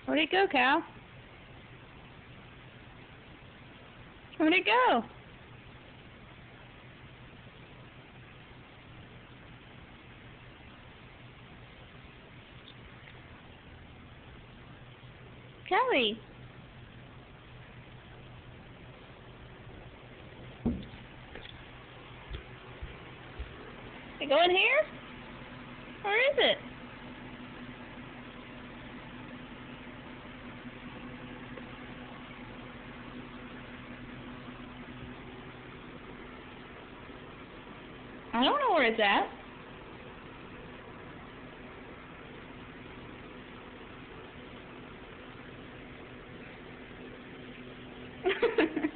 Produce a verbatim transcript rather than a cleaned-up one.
Where'd it go, Cal? Where'd it go? Kelly. Did it go in here? Where is it? I don't know where it's at.